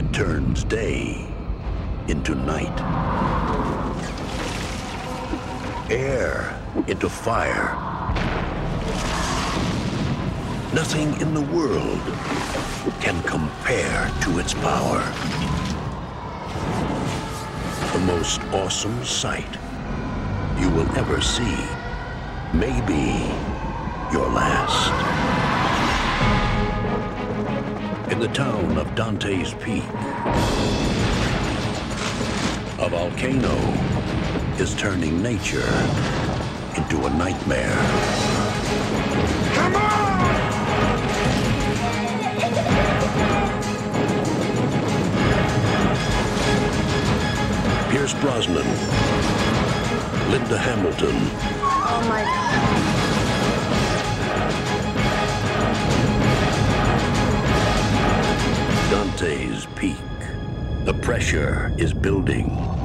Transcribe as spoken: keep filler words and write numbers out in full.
It turns day into night, air into fire. Nothing in the world can compare to its power. The most awesome sight you will ever see may be your last. In the town of Dante's Peak, a volcano is turning nature into a nightmare. Come on! Pierce Brosnan, Linda Hamilton. Oh my God. Dante's Peak. The pressure is building.